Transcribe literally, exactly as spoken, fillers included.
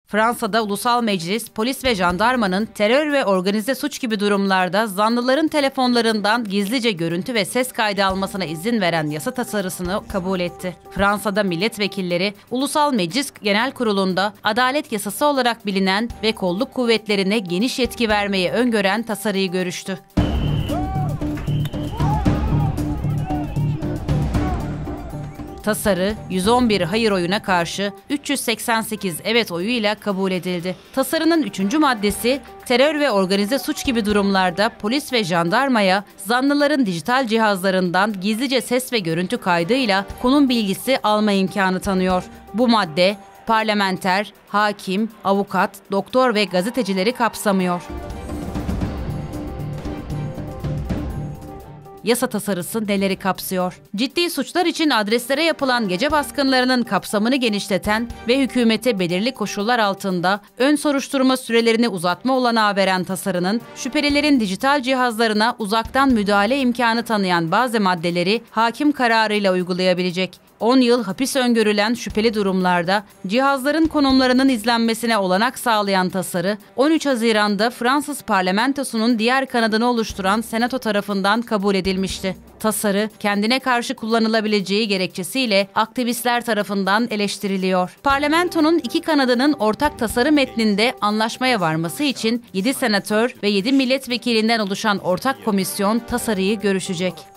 Fransa'da Ulusal Meclis, polis ve jandarmanın terör ve organize suç gibi durumlarda zanlıların telefonlarından gizlice görüntü ve ses kaydı almasına izin veren yasa tasarısını kabul etti. Fransa'da milletvekilleri Ulusal Meclis Genel Kurulu'nda adalet yasası olarak bilinen ve kolluk kuvvetlerine geniş yetki vermeyi öngören tasarıyı görüştü. Tasarı yüz on bir hayır oyuna karşı üç yüz seksen sekiz evet oyuyla kabul edildi. Tasarının üçüncü maddesi, terör ve organize suç gibi durumlarda polis ve jandarmaya zanlıların dijital cihazlarından gizlice ses ve görüntü kaydıyla konum bilgisi alma imkanı tanıyor. Bu madde parlamenter, hakim, avukat, doktor ve gazetecileri kapsamıyor. Yasa tasarısı neleri kapsıyor? Ciddi suçlar için adreslere yapılan gece baskınlarının kapsamını genişleten ve hükümete belirli koşullar altında ön soruşturma sürelerini uzatma olanağı veren tasarının, şüphelilerin dijital cihazlarına uzaktan müdahale imkanı tanıyan bazı maddeleri hakim kararıyla uygulayabilecek. on yıl hapis öngörülen şüpheli durumlarda cihazların konumlarının izlenmesine olanak sağlayan tasarı, on üç Haziran'da Fransız parlamentosunun diğer kanadını oluşturan Senato tarafından kabul edilmişti. Tasarı, kendine karşı kullanılabileceği gerekçesiyle aktivistler tarafından eleştiriliyor. Parlamentonun iki kanadının ortak tasarı metninde anlaşmaya varması için yedi senatör ve yedi milletvekilinden oluşan ortak komisyon tasarıyı görüşecek.